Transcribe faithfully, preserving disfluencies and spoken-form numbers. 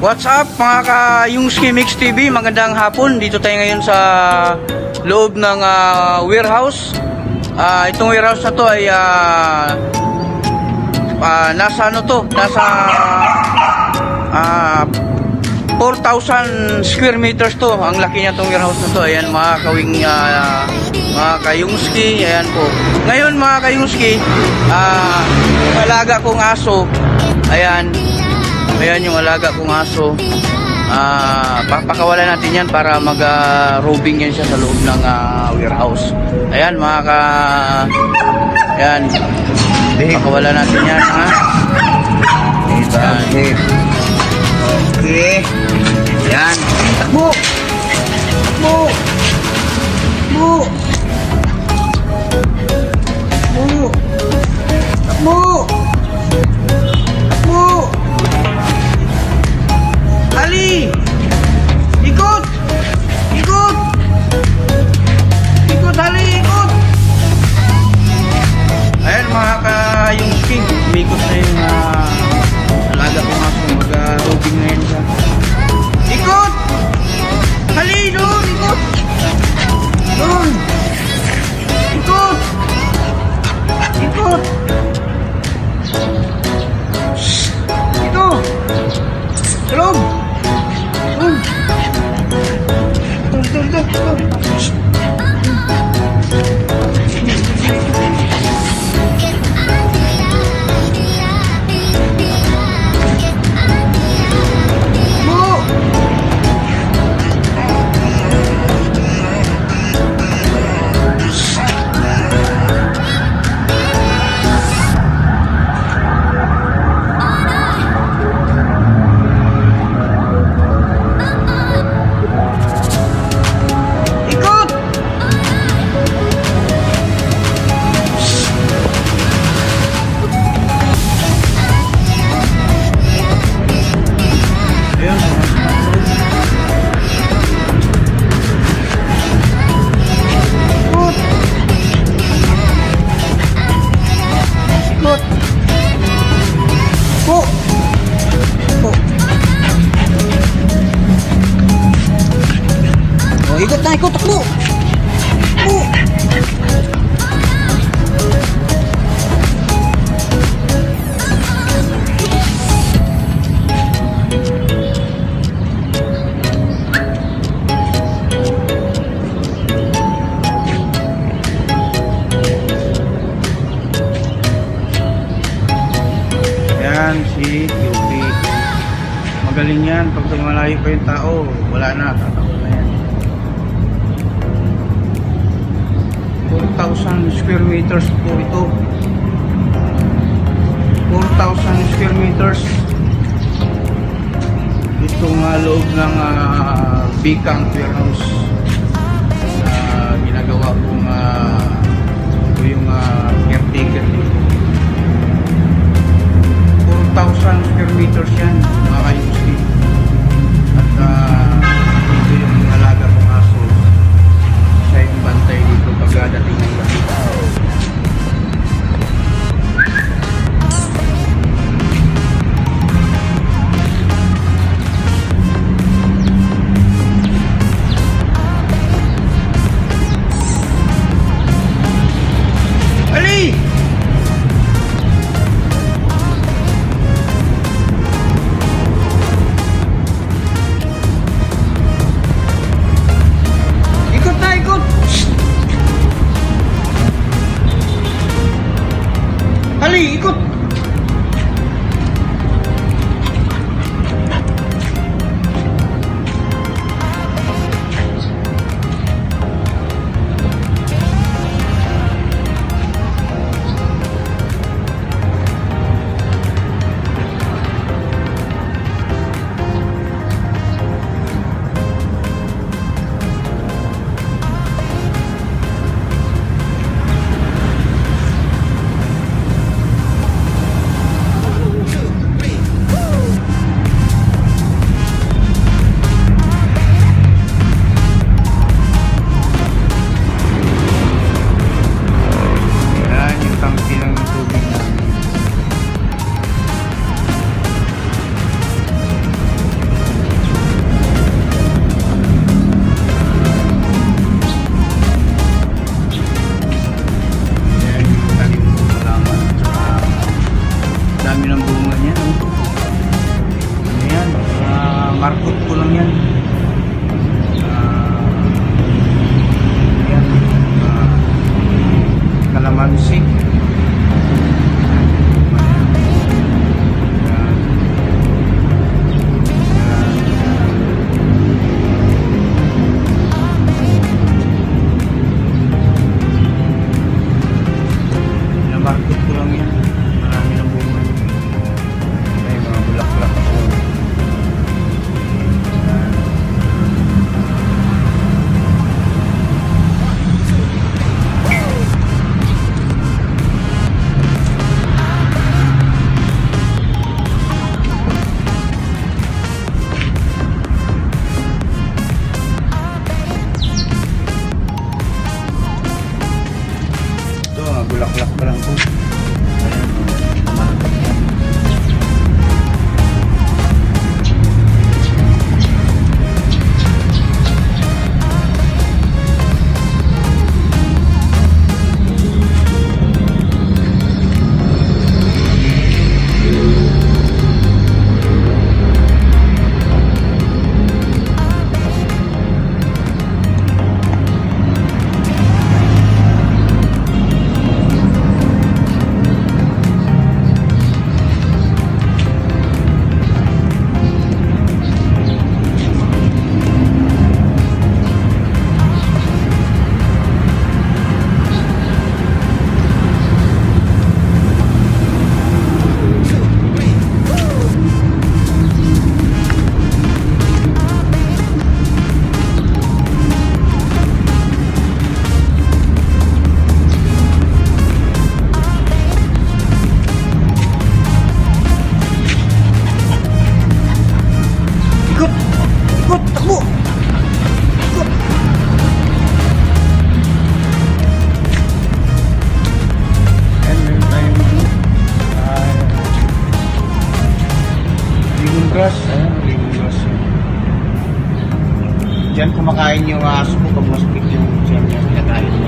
What's up mga ka-Yungski Mix T V, magandang hapon. Dito tayo ngayon sa loob ng uh, warehouse. uh, Itong warehouse na to ay uh, uh, nasa ano to, nasa uh, four thousand square meters to. Ang laki niya itong warehouse na to. Ayan mga kawing uh, mga ka-Yungski, ayan po. Ngayon mga ka-Yungski, uh, yung alaga kong aso, ayan. Ayan yung alaga kong aso. uh, Papakawalan natin yan para mag-roving uh, yan siya sa loob ng uh, warehouse. Ayan mga ka... Ayan, pakawalan natin yan, ha. Ayan. Okay. Ayan. Takbo! Takbo! Takbo! Takbo! Takbo! Ali! Ikot! Ikot! Ikot, Ali! Ikot! Ayan mga ka-Yungski, umikot na yung uh, alaga ko nga kung mag-roving na yan siya. Ikot! Ali! Doon! Ikot! Doon! Ikot! Ikot! Ito! Tulog! Ikot na, ikot, takbo! Takbo! Yan, si Q P. Magaling yan. Pag malayo pa yung tao, wala na, tatawal na yan. four thousand square meters po ito. four thousand square meters. Itong uh, loob ng uh, Bicang warehouse na uh, ginagawa kong uh, ito yung uh, caretaker dito. four thousand square meters yan mga ka-Yungski. At uh, ito yung alaga kong aso. Siya yung bantay dito pagdating ng gabi. Kansi. Market ko lang yan. Marami ng bunga. May mga bulak-bulak ako. Ito, mga bulak-bulak pa lang po. Grass, ayan, lemongrass. Diyan kumakain yung aso ko pag masakit yung tiyan niya, kinakain.